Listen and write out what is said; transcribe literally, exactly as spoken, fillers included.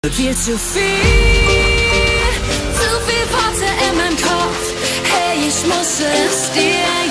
Viel zu viel, zu viel Worte in meinem Kopf. Hey, ich muss es dir